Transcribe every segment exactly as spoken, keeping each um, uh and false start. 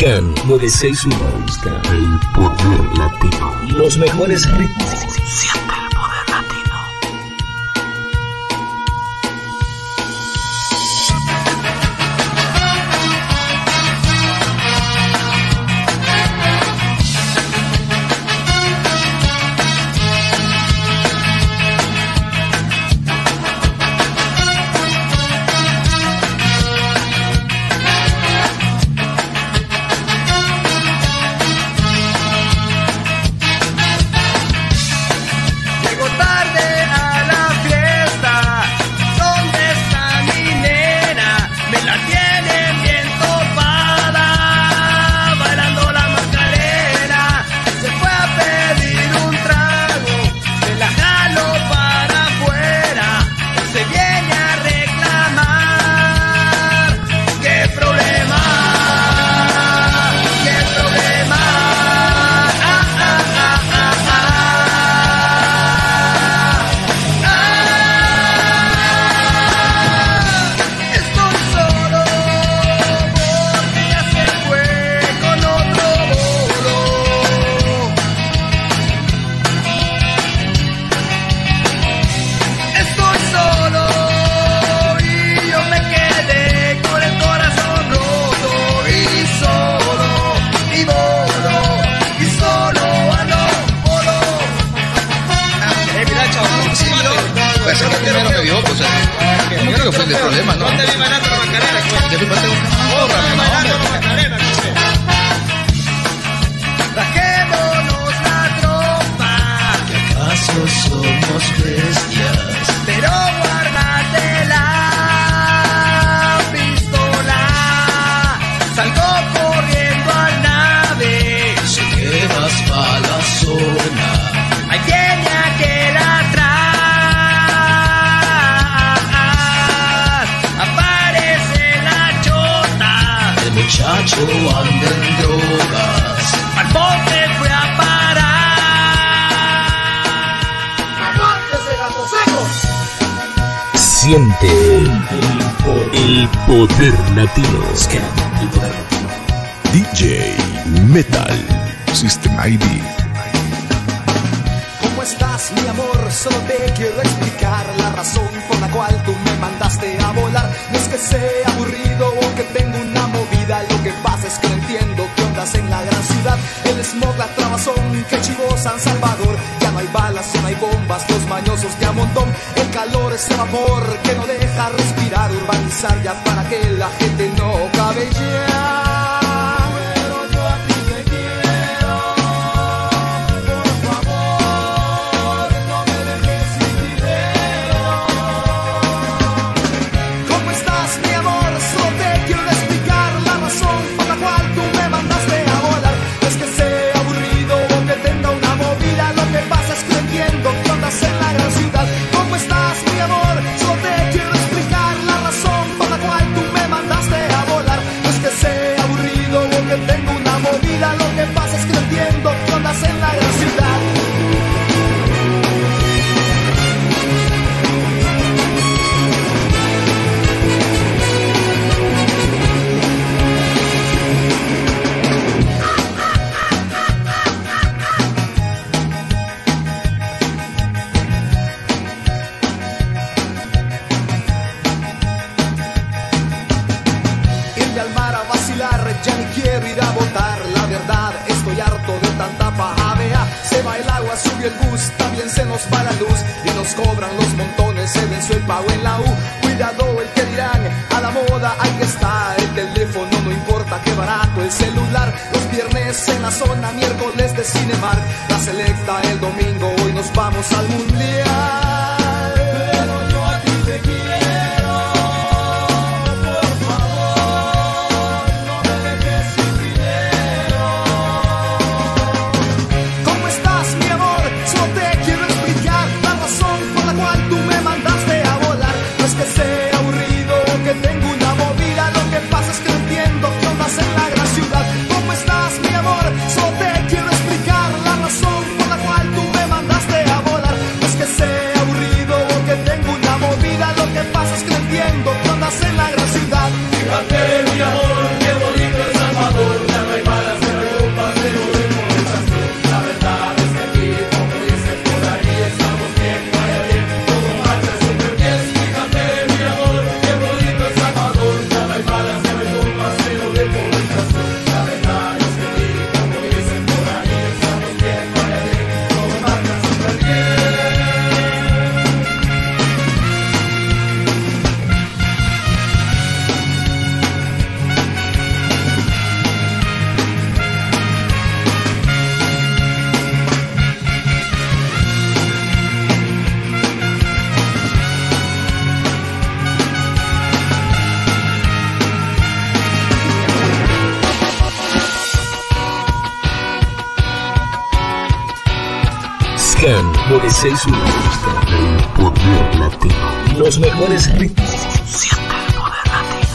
Scan nueve seis uno. El poder latino. Los mejores ritmos. Siente el poder latino. Siente el poder latino. D J Metal System I D. ¿Cómo estás, mi amor? Solo te quiero explicar la razón por la cual tú me mandaste a volar. No es que sea aburrido o que tengo una movida, lo que pasa es que no entiendo qué ondas en la gran ciudad. El smog, la trabazón, que chivo San Salvador. Ya no hay balas, ya no hay bombas, los mañosos de a montón. El calor, ese vapor que no deja respirar. Urbanizar ya para que la gente no cabe ya. Al mundial, pero yo a ti te quiero, por favor, no me dejes sin dinero. ¿Cómo estás, mi amor? Solo te quiero explicar la razón por la cual tú me mandaste a volar. No es que sea aburrido o que tengo una movida, lo que pasa es que no entiendo qué ondas en la gran ciudad. ¿Cómo estás, mi amor? Solo te quiero explicar la razón por la cual tú me mandaste a volar. Que sea Gen noventa y uno busca el poder latino. Los mejores ritmos. Siente el poder latino.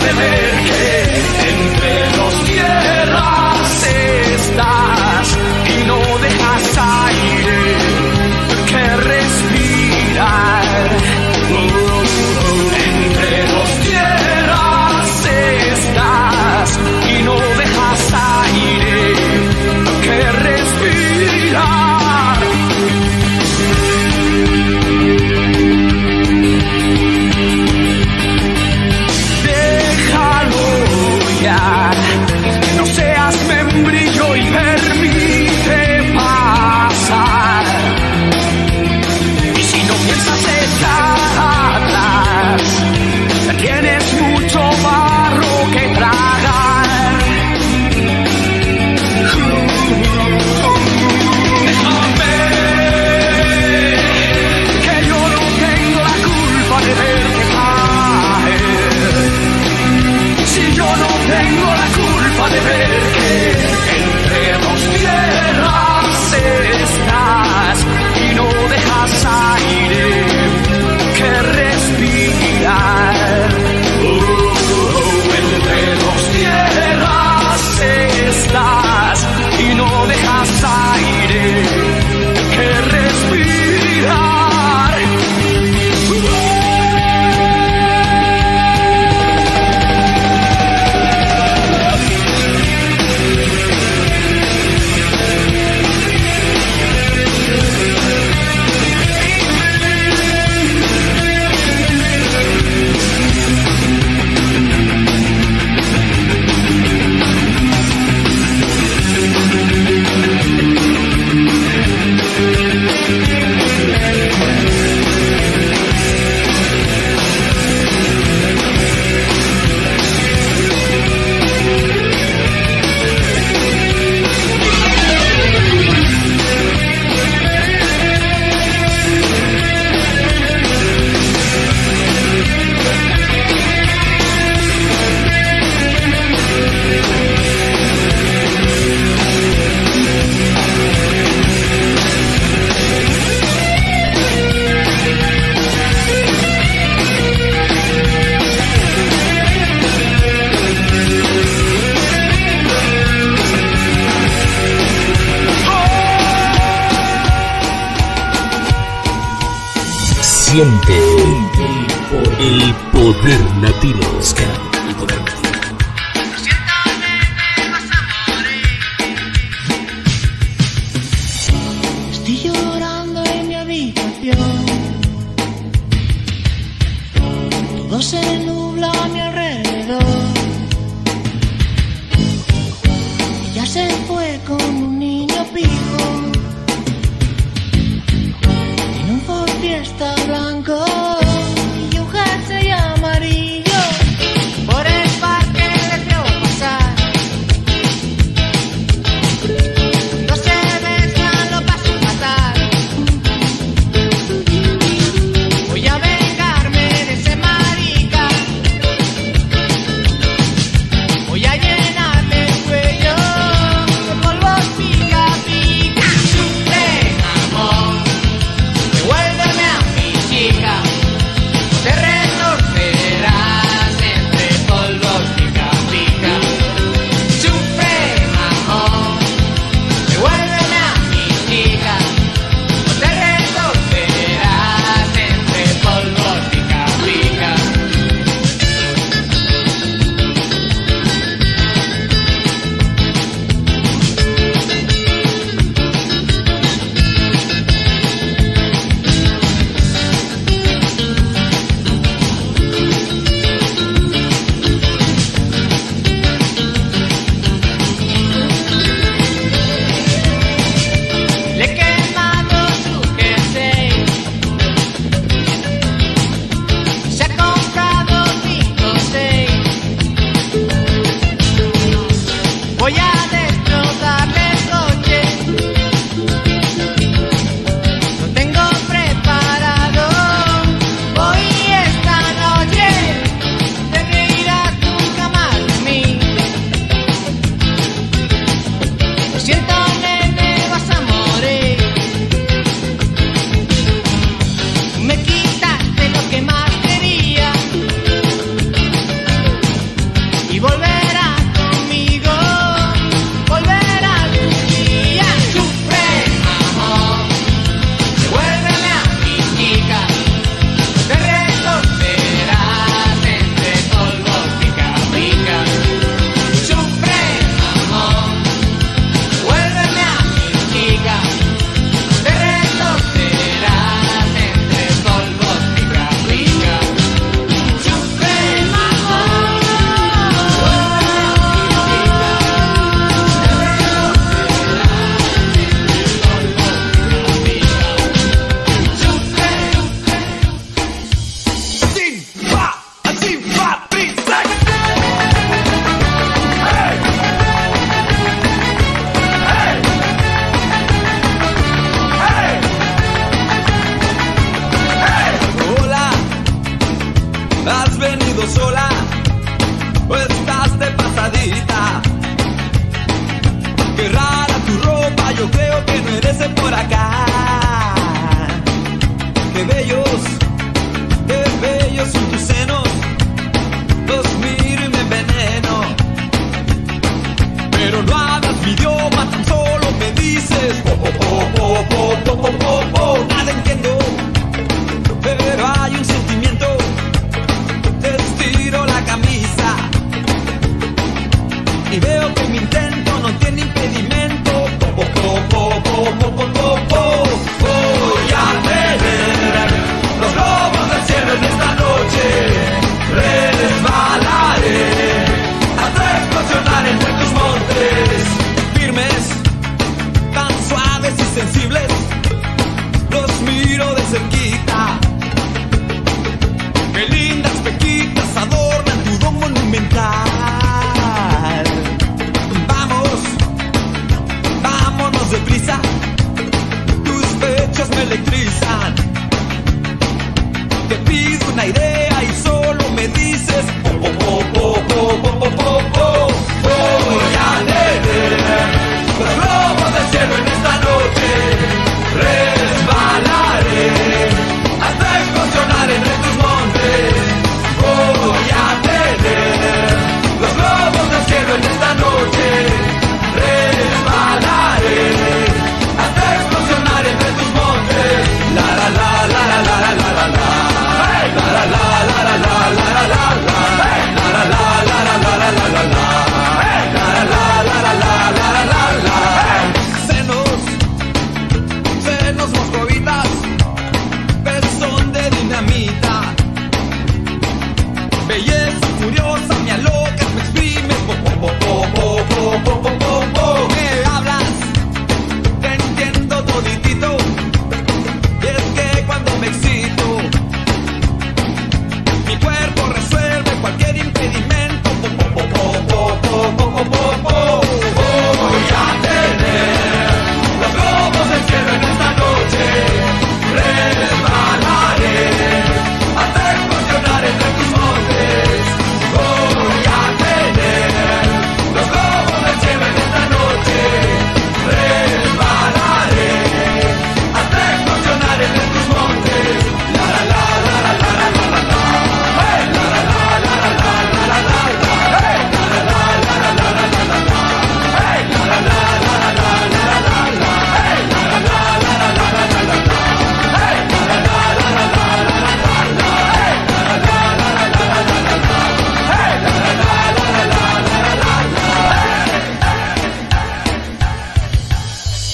de ver que entre dos tierras estás y no dejas aire que respirar. Oh, oh, entre dos tierras estás y no dejas aire que respirar. No seas membrillo y permite pasar. Y si no piensas echar atrás, tienes mucho barro que tragar. Déjame, que yo no tengo la culpa de verte caer. Si yo no tengo la culpa de ver que entre dos tierras estás y no dejas aire que respirar. Oh, oh, entre dos tierras estás y no dejas aire que respirar. Siente el poder latino. El poder latino. Estoy llorando en mi habitación. Todo se nubla a mi alrededor. Ella se fue con un niño pijo en un Ford Fiesta blanco y un jersey amarillo.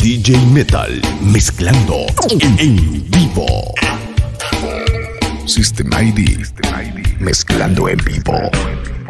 D J Metal mezclando en, en vivo. System I D mezclando en vivo.